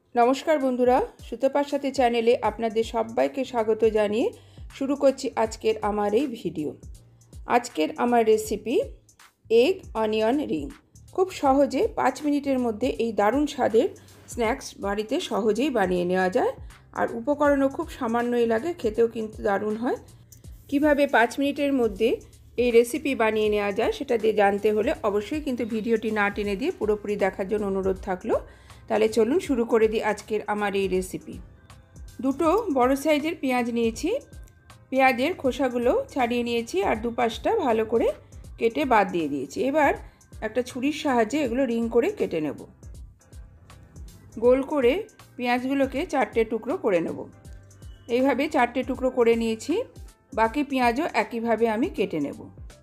নমস্কার বন্ধুরা, সুতপার সাথে চ্যানেলে আপনাদের সবাইকে স্বাগত জানিয়ে শুরু করছি আজকের আমার এই ভিডিও। আজকের আমার রেসিপি এগ অনিয়ন রিং। খুব সহজে 5 মিনিটের মধ্যে এই দারুণ স্বাদের স্ন্যাক্স বাড়িতে সহজেই বানিয়ে নেওয়া যায়। আর উপকরণও খুব সামান্যই লাগে, খেতেও কিন্তু দারুণ হয়। কিভাবে 5 মিনিটের মধ্যে এই রেসিপি বানিয়ে নেওয়া যায় সেটা দিয়ে জানতে হলে অবশ্যই কিন্তু ভিডিওটি না টেনে দিয়ে পুরোপুরি দেখার জন্য অনুরোধ থাকলো। তাহলে চলুন শুরু করে দিই আজকের আমার এই রেসিপি। দুটো বড় সাইজের পেঁয়াজ নিয়েছি, পেঁয়াজের খোসাগুলো ছাড়িয়ে নিয়েছি আর দুপাশটা ভালো করে কেটে বাদ দিয়ে দিয়েছি। এবার একটা ছুরির সাহায্যে এগুলো রিং করে কেটে নেব। গোল করে পেঁয়াজগুলোকে 4টে টুকরো করে নেব। এইভাবে 4টে টুকরো করে নিয়েছি, বাকি পেঁয়াজও একইভাবে আমি কেটে নেব।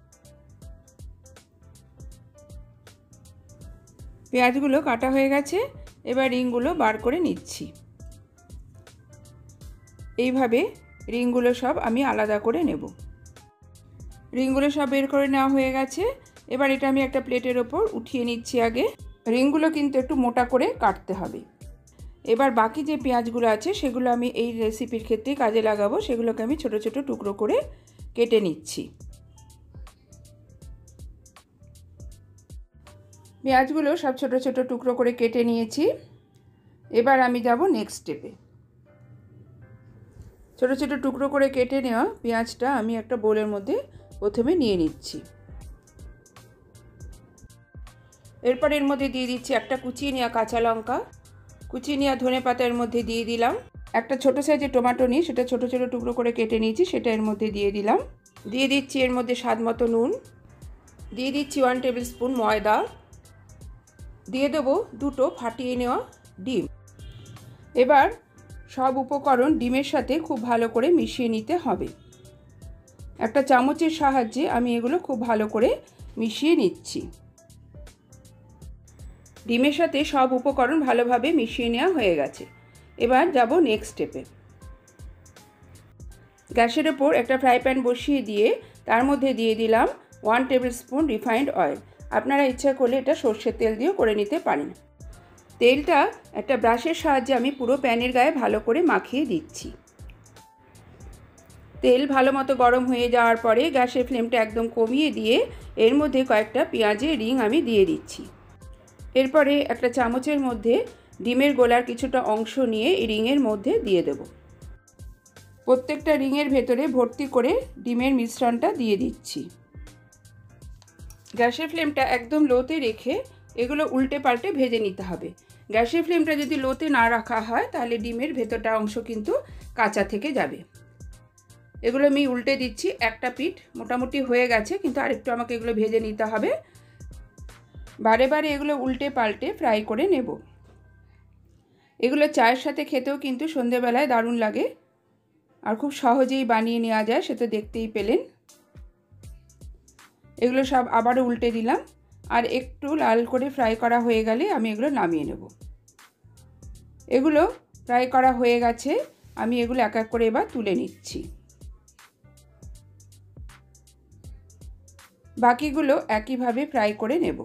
পেঁয়াজগুলো কাটা হয়ে গেছে, এবার রিংগুলো বার করে নিচ্ছি। এইভাবে রিংগুলো সব আমি আলাদা করে নেব। রিংগুলো সব বের করে নেওয়া হয়ে গেছে, এবার এটা আমি একটা প্লেটের ওপর উঠিয়ে নিচ্ছি। আগে রিংগুলো কিন্তু একটু মোটা করে কাটতে হবে। এবার বাকি যে পেঁয়াজগুলো আছে সেগুলো আমি এই রেসিপির ক্ষেত্রে কাজে লাগাবো, সেগুলোকে আমি ছোট ছোট টুকরো করে কেটে নিচ্ছি। পেঁয়াজগুলো সব ছোট ছোট টুকরো করে কেটে নিয়েছি। এবার আমি যাব নেক্সট স্টেপে। ছোট ছোট টুকরো করে কেটে নেওয়া পেঁয়াজটা আমি একটা বোলের মধ্যে প্রথমে নিয়ে নিচ্ছি। এরপর এর মধ্যে দিয়ে দিচ্ছি একটা কুচিয়ে নেওয়া কাঁচা লঙ্কা, কুচিয়ে নেওয়া ধনেপাতা এর মধ্যে দিয়ে দিলাম। একটা ছোট সাইজের টমেটো নিয়ে সেটা ছোট ছোট টুকরো করে কেটে নিয়েছি, সেটা এর মধ্যে দিয়ে দিলাম। দিয়ে দিচ্ছি এর মধ্যে স্বাদ মতো নুন, দিয়ে দিচ্ছি 1 টেবিল স্পুন ময়দা, দিয়ে দেবো দুটো ফাটিয়ে নেওয়া ডিম। এবার সব উপকরণ ডিমের সাথে খুব ভালো করে মিশিয়ে নিতে হবে। একটা চামচের সাহায্যে আমি এগুলো খুব ভালো করে মিশিয়ে নিচ্ছি। ডিমের সাথে সব উপকরণ ভালোভাবে মিশিয়ে নেওয়া হয়ে গেছে। এবার যাব নেক্সট স্টেপে। গ্যাসের ওপর একটা ফ্রাই প্যান বসিয়ে দিয়ে তার মধ্যে দিয়ে দিলাম 1 টেবিল স্পুন রিফাইন্ড অয়েল। আপনারা ইচ্ছা করলে এটা সর্ষের তেল দিয়েও করে নিতে পারেন। তেলটা একটা ব্রাশের সাহায্যে আমি পুরো প্যানের গায়ে ভালো করে মাখিয়ে দিচ্ছি। তেল ভালো মতো গরম হয়ে যাওয়ার পরে গ্যাসের ফ্লেমটা একদম কমিয়ে দিয়ে এর মধ্যে কয়েকটা পেঁয়াজের রিং আমি দিয়ে দিচ্ছি। এরপরে একটা চামচের মধ্যে ডিমের গোলার কিছুটা অংশ নিয়ে এই রিংয়ের মধ্যে দিয়ে দেব। প্রত্যেকটা রিংয়ের ভেতরে ভর্তি করে ডিমের মিশ্রণটা দিয়ে দিচ্ছি। গ্যাসের ফ্লেমটা একদম লোতে রেখে এগুলো উল্টে পাল্টে ভেজে নিতে হবে। গ্যাসের ফ্লেমটা যদি লোতে না রাখা হয় তাহলে ডিমের ভেতরটা অংশ কিন্তু কাঁচা থেকে যাবে। এগুলো আমি উল্টে দিচ্ছি। একটা পিঠ মোটামুটি হয়ে গেছে, কিন্তু আরেকটু আমাকে এগুলো ভেজে নিতে হবে। বারে বারে এগুলো উল্টে পাল্টে ফ্রাই করে নেব। এগুলো চায়ের সাথে খেতেও কিন্তু সন্ধেবেলায় দারুণ লাগে আর খুব সহজেই বানিয়ে নেওয়া যায়, সেটা দেখতেই পেলেন। এগুলো সব আবারও উল্টে দিলাম, আর একটু লাল করে ফ্রাই করা হয়ে গেলে আমি এগুলো নামিয়ে নেব। এগুলো ফ্রাই করা হয়ে গেছে, আমি এগুলো এক এক করে এবার তুলে নিচ্ছি। বাকিগুলো একইভাবে ফ্রাই করে নেব।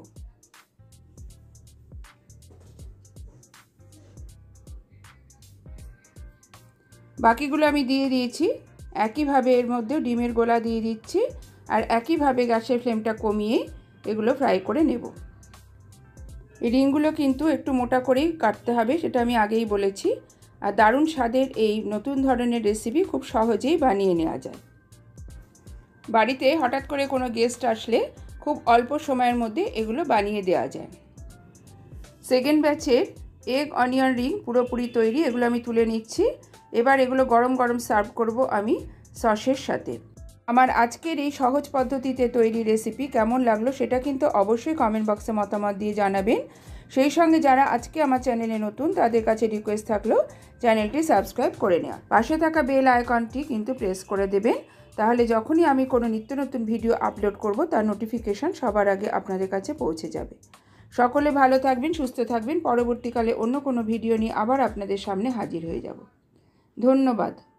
বাকিগুলো আমি দিয়ে দিয়েছি। একইভাবে এর মধ্যে ডিমের গোলা দিয়ে দিচ্ছি, আর একইভাবে গ্যাসের ফ্লেমটা কমিয়ে এগুলো ফ্রাই করে নেব। এই রিংগুলো কিন্তু একটু মোটা করেই কাটতে হবে, সেটা আমি আগেই বলেছি। আর দারুণ স্বাদের এই নতুন ধরনের রেসিপি খুব সহজেই বানিয়ে নেওয়া যায়। বাড়িতে হঠাৎ করে কোনো গেস্ট আসলে খুব অল্প সময়ের মধ্যে এগুলো বানিয়ে দেওয়া যায়। সেকেন্ড ব্যাচের এগ অনিয়ন রিং পুরোপুরি তৈরি, এগুলো আমি তুলে নিচ্ছি। এবার এগুলো গরম গরম সার্ভ করব আমি সসের সাথে। আমার আজকের এই সহজ পদ্ধতিতে তৈরি রেসিপি কেমন লাগলো সেটা কিন্তু অবশ্যই কমেন্ট বক্সে মতামত দিয়ে জানাবেন। সেই সঙ্গে যারা আজকে আমার চ্যানেলে নতুন তাদের কাছে রিকোয়েস্ট থাকলো চ্যানেলটি সাবস্ক্রাইব করে নেওয়া। পাশে থাকা বেল আইকনটি কিন্তু প্রেস করে দেবেন, তাহলে যখনই আমি কোনো নিত্য নতুন ভিডিও আপলোড করব তার নোটিফিকেশান সবার আগে আপনাদের কাছে পৌঁছে যাবে। সকলে ভালো থাকবেন, সুস্থ থাকবেন। পরবর্তীকালে অন্য কোনো ভিডিও নিয়ে আবার আপনাদের সামনে হাজির হয়ে যাব। ধন্যবাদ।